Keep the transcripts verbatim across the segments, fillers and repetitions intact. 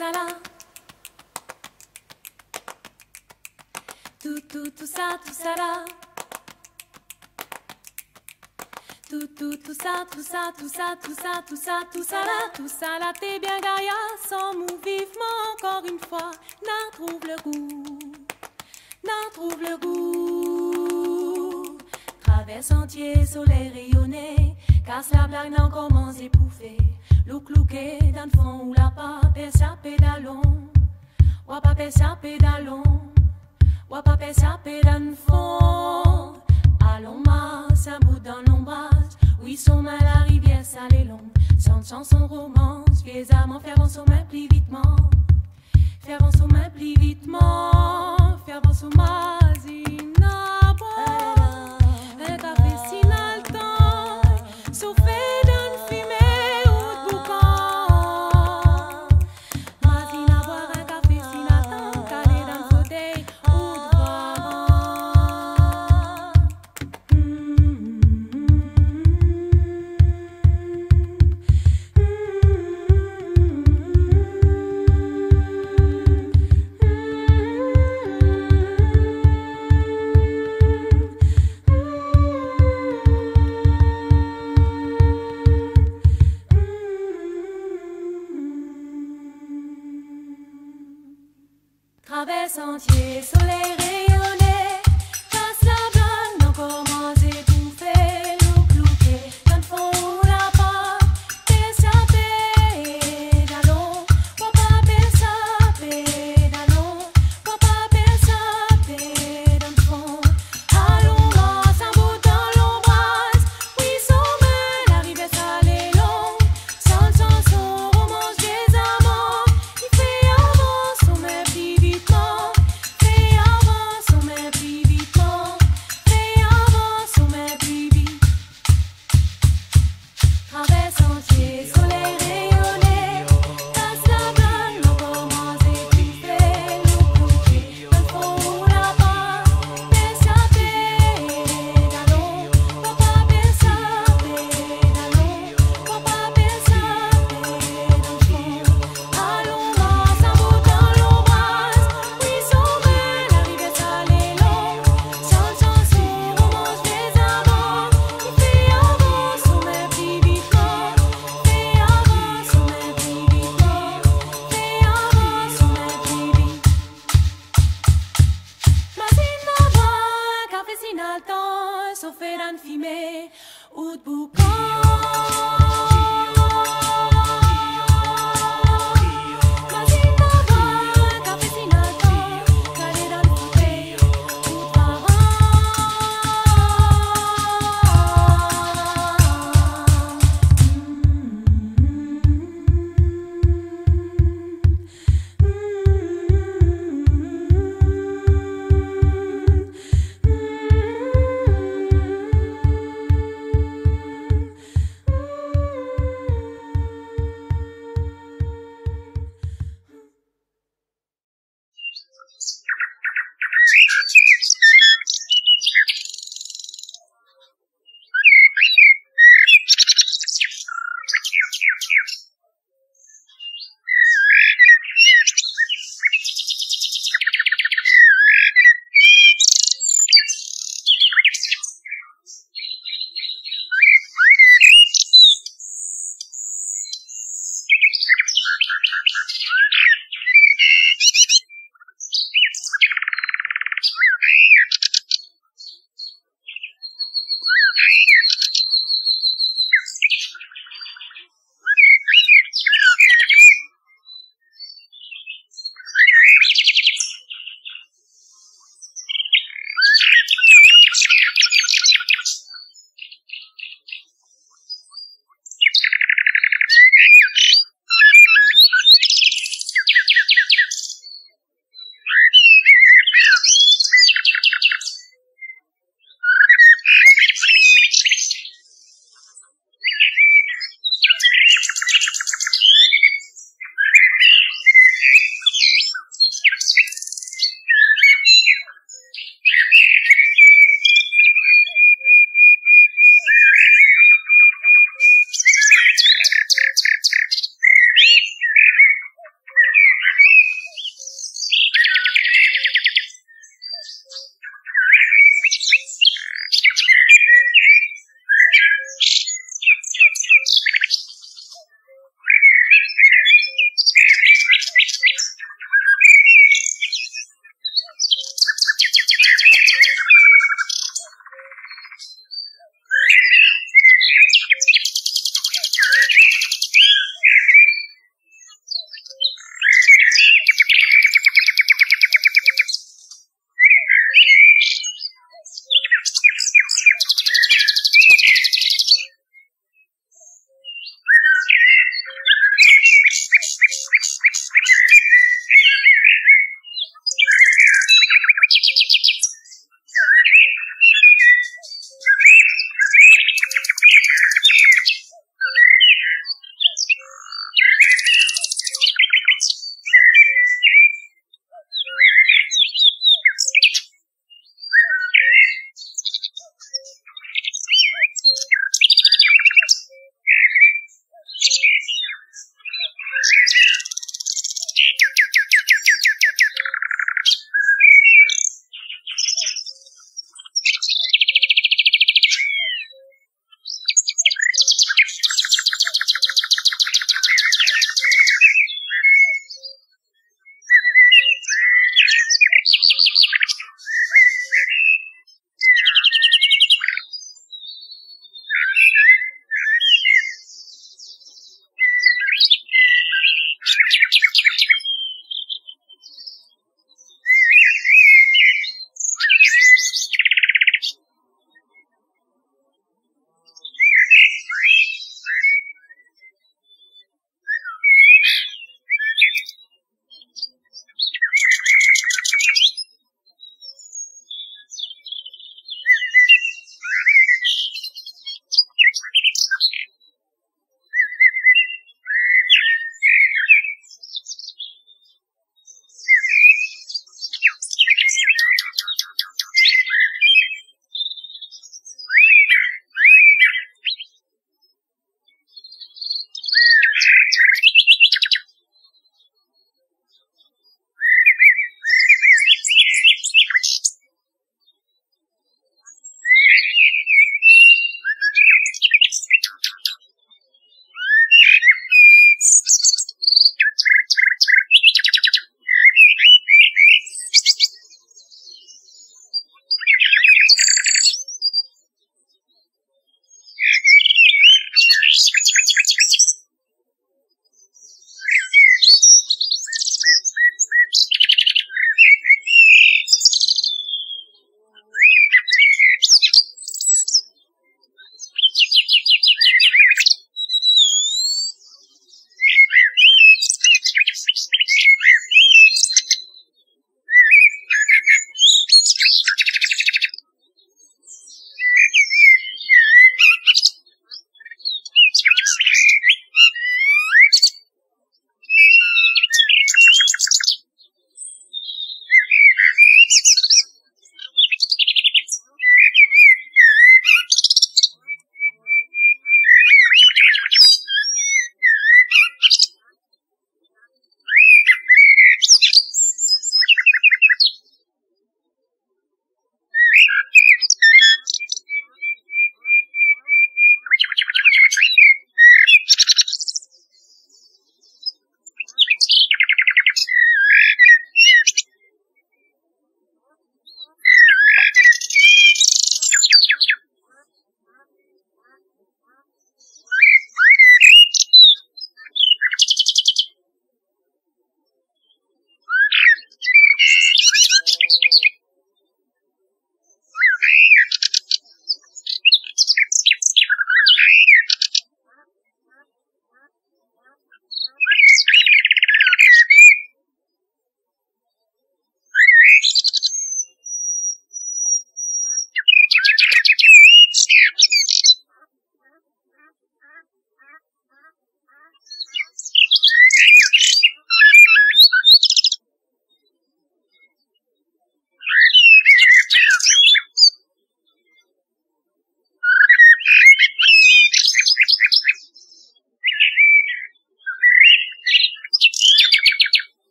ça là. Tout, tout, tout ça, tout ça là. Tout, tout, tout ça, tout ça, tout ça, tout ça, tout ça, tout ça là, tout ça là, t'es bien gaïa, sans mou vivement encore une fois, n'en trouve le goût, n'en trouve le goût. Traverse sentier, soleil rayonné, casse la blague, n'en commence épouffer. Louk louké, dans le fond ou la pas, persa pédalon, ou pas persa pédalon, ou pas persa pédalon dans le fond. Allons masse, un bout dans l'ombrage, oui, son main la rivière sale et longue, sans chanson romance, vieilles amants, faire avancer son main plus vitement, faire avancer son main plus vitement, faire avancer son main, zina, boire, un café si n'a le temps, souffler d'une fumée ou de boucan, mazina, boire un café si n'a le temps, caler dans le fauteuil ou de traverse entier, soleil rayonné, casse la blague, non commence étouffé, louk louké, dans le fond ou la pas, pesa pédalon, papa pesa pédalon, papa pesa pédalon, dans le fond, allons masse, un bout dans l'ombrage, oui, son main, la rivière sale et longue, sans le sens, son romance des amants, il fait avance, son main plus vite. Fais avance, on met plus vite. Fais avance, on met plus vite. Traverse entier, soleil rayonné, casse la blague, non commence étouffé, louk louké, dans le fond ou la pas, pesa pédalon, papa pesa pédalon, papa pesa pédalon, dans le fond, allons masse, un bout dans l'ombrage, oui, son main, la rivière sale et longue, sans le chanson, romance des amants, il fait avance, on met plus vite, fait avance, on met plus vite, fait avance, on met plus vite. Mazina boire, café si n'a le temps, sauf dans le fumée ou de boucan. Mazina boire, café si n'a le temps, caler dans le fauteuil ou de parents.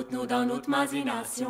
toutes nous dans notre imagination.